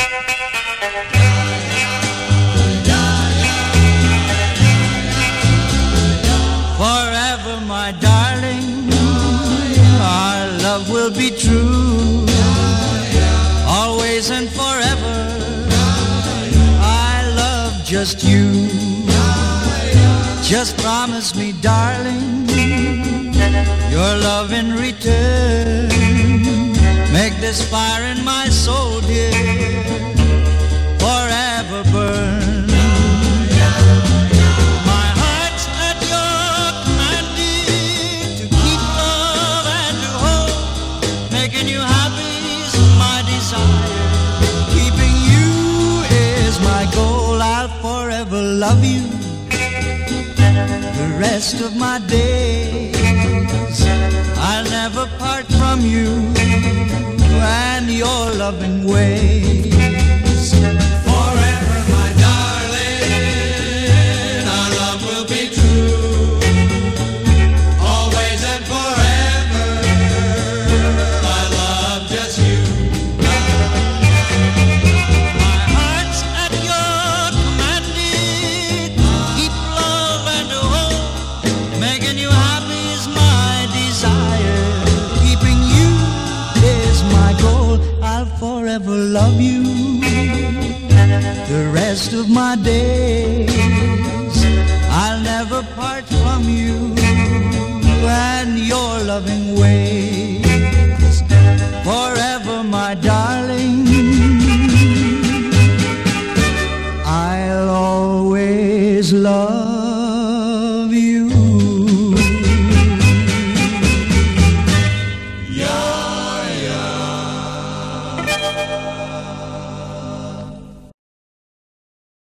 Forever, my darling, our love will be true. Always and forever, I love just you. Just promise me, darling, your love in return. Make this fire in my soul, dear, forever burn. My heart's at your command, dear, to keep love and to hold. Making you happy is my desire. Keeping you is my goal. I'll forever love you the rest of my days. I'll never part from you and your loving ways. Forever, my darling, our love will be true. Always and forever, I love just you. My heart's at your command, dear, to keep love and to hold. Making you happy is my desire. Keeping you is my goal. I'll forever love you the rest of my days. I'll never part from you and your loving ways. Forever, my darling,